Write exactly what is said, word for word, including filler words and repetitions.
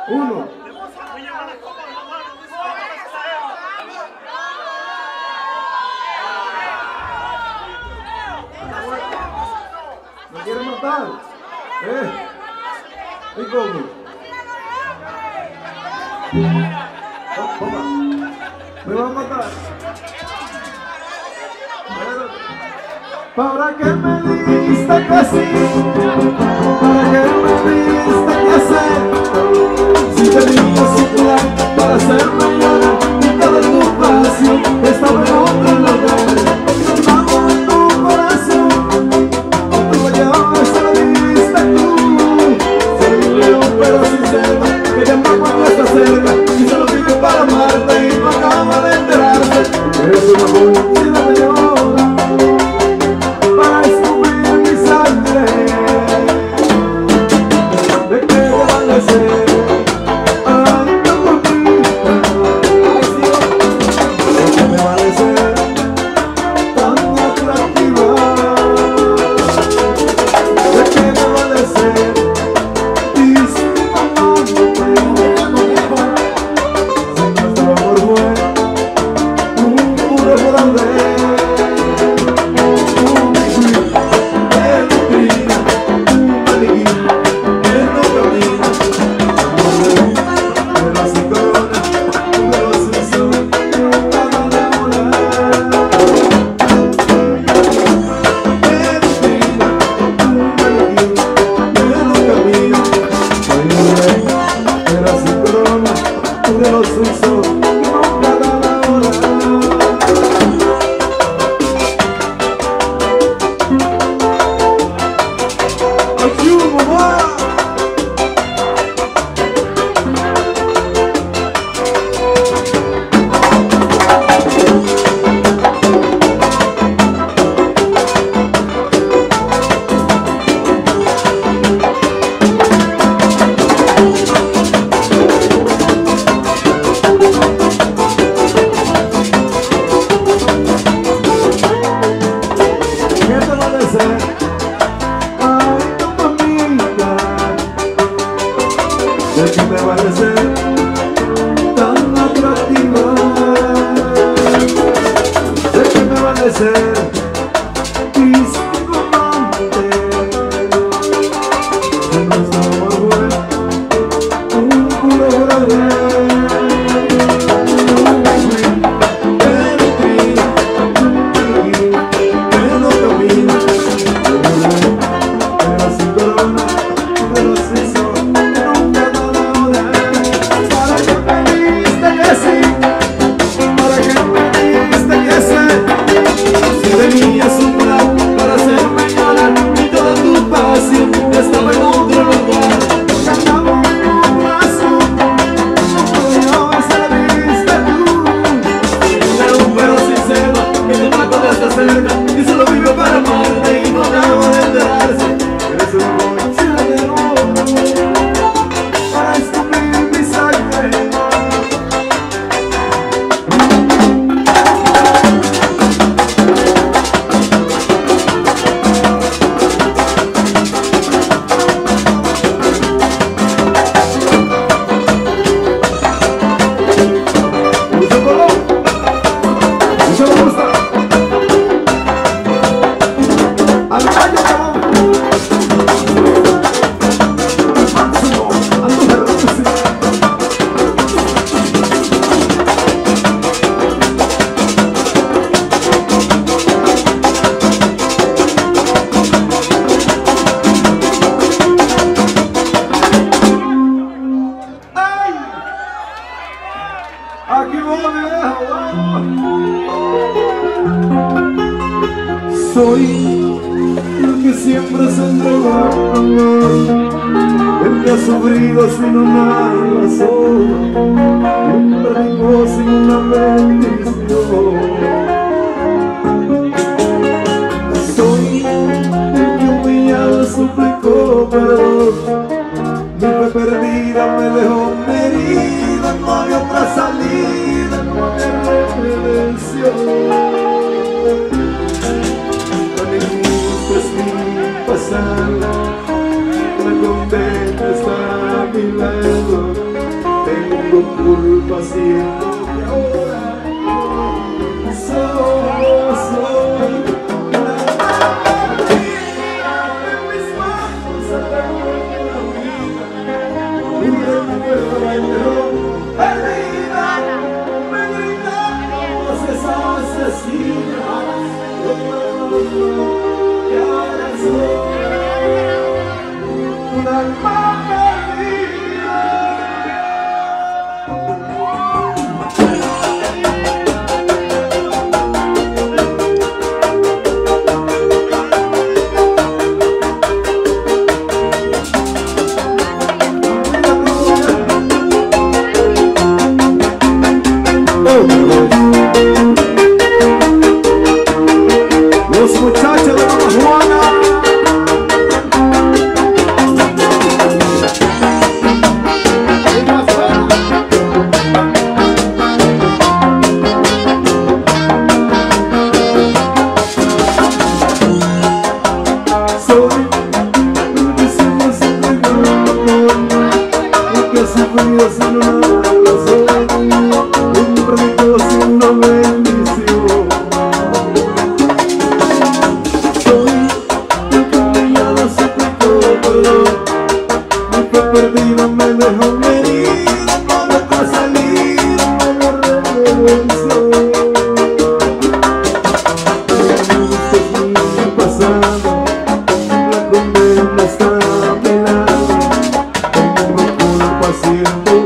Uno. ¿Me quiere matar? ¿Eh? ¿Y cómo? ¿Me va a matar? ¿Para qué me diste que sí? ¿Para qué me diste que hacer? Si tenías un plan para hacerme llorar y toda tu pasión estaba en otro lugar. Estaba en tu corazón, tú lo llevabas, se lo diste tú. Soy un león pero sincero, que llama cuando está cerca y solo vive para amarte y no acaba de enterarse. Eres una policía de llora para escupir mi sangre. ¿De qué te van a hacer? Ay, no por mí. Ay, sí, ¿de qué me van a hacer tan atractiva? ¿De qué me van a hacer? Dice mi mamá, si nuestro amor fue un puro fraude. ¿De qué me va a hacer tan atractiva? ¿De qué me van a hacer discomante? De nuestro amor fue un puro fraude. Tenías un plan para hacerme llorar y toda tu pasión estaba en otro lugar. Cantaba en un corazón, yo se la diste tú. Era un perro sincero que te mató desde cerca y solo vive para amarte y no acaba de enterarse. Eres un policía de oro para escupir mi sangre. Aquí voy, viejo. Soy el que siempre se entrega al amor, el que ha sufrido sin una razón, un predicó sin una bendición. Soy el que humillado suplicó perdón, mi fe perdida me dejó herida, no había otra salida, no había redención. Tan injusto es mi pasado, me contenta estar a mi lado. culpa siento que ahora solo soy una perdida en mis manos se perdió la vida. Una perdida, perdida, me gritamos esa asesina. Y ahora soy una alma perdida. Los muchachos de Mama Juana. Soy un discípulo sin perdón, un que ha sufrido sin una razón, un predicador sin una bendición. Soy el que humillado suplicó perdón, mi fe perdida me dejó herida, por otra salida me redención. Mi pasado, la condena está a mi lado, tengo culpa siento